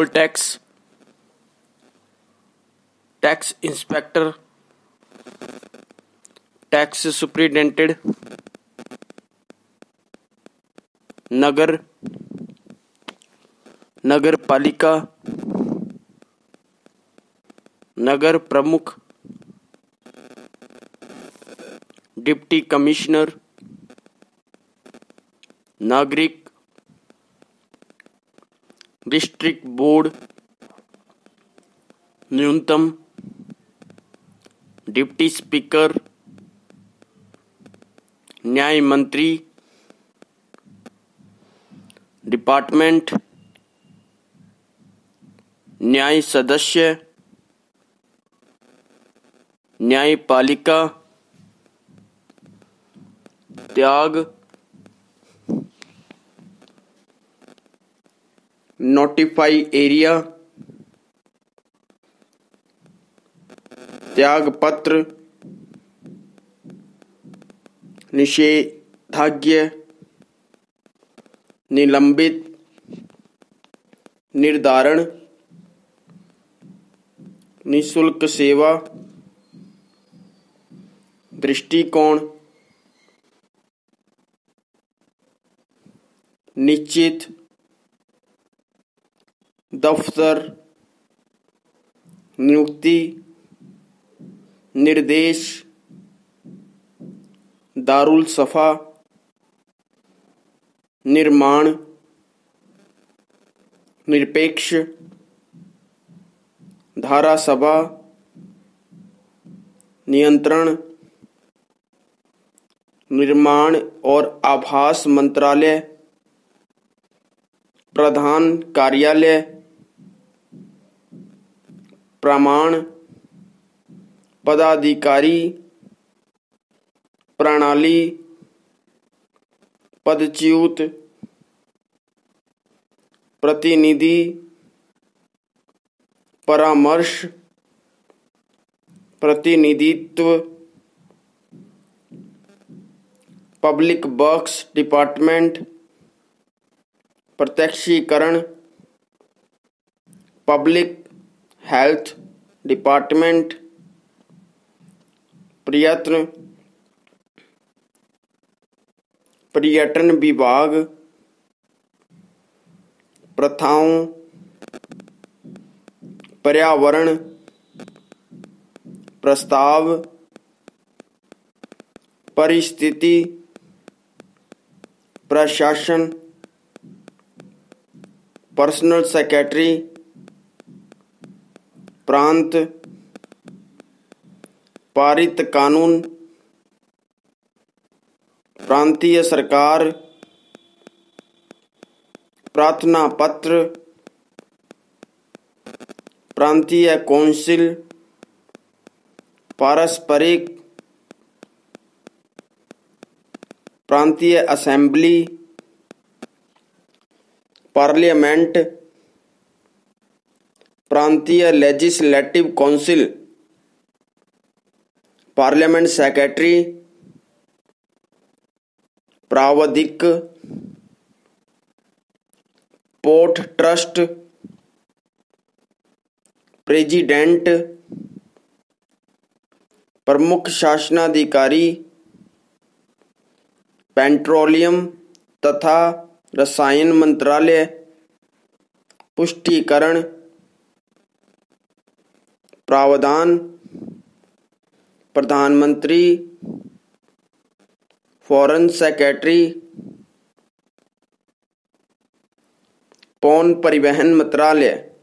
पोल tax, tax inspector, tax superintendent, नगर, नगर पालिका, नगर प्रमुख, डिप्टी कमिश्नर, नागरिक, डिस्ट्रिक्ट बोर्ड, न्यूनतम, डिप्टी स्पीकर, न्याय मंत्री, डिपार्टमेंट, न्याय सदस्य, न्यायपालिका, त्याग, नोटिफाई एरिया, त्याग पत्र, निषेधाज्ञा, निलंबित, निर्धारण, निःशुल्क सेवा, दृष्टिकोण, निश्चित, दफ्तर, नियुक्ति, निर्देश, दारुल सफा, निर्माण, निरपेक्ष, धारासभा, नियंत्रण, निर्माण और आवास मंत्रालय, प्रधान कार्यालय, प्रमाण, पदाधिकारी, प्रणाली, पदच्युत, प्रतिनिधि, परामर्श, प्रतिनिधित्व, पब्लिक वर्क्स डिपार्टमेंट, प्रत्यक्षीकरण, पब्लिक हेल्थ डिपार्टमेंट, प्रयत्न, पर्यटन विभाग, प्रथाओं, पर्यावरण, प्रस्ताव, परिस्थिति, प्रशासन, पर्सनल सेक्रेटरी, प्रांत, पारित कानून, प्रांतीय सरकार, प्रार्थना पत्र, प्रांतीय कौंसिल, पारस्परिक, प्रांतीय असेंबली, पार्लियामेंट, प्रांतीय लेजिस्लेटिव काउंसिल, पार्लियामेंट सेक्रेटरी, प्रावधिक, पोर्ट ट्रस्ट, प्रेसिडेंट, प्रमुख शासनाधिकारी, पेट्रोलियम तथा रसायन मंत्रालय, पुष्टिकरण, प्रावधान, प्रधानमंत्री, फॉरेन सेक्रेटरी, पौन परिवहन मंत्रालय,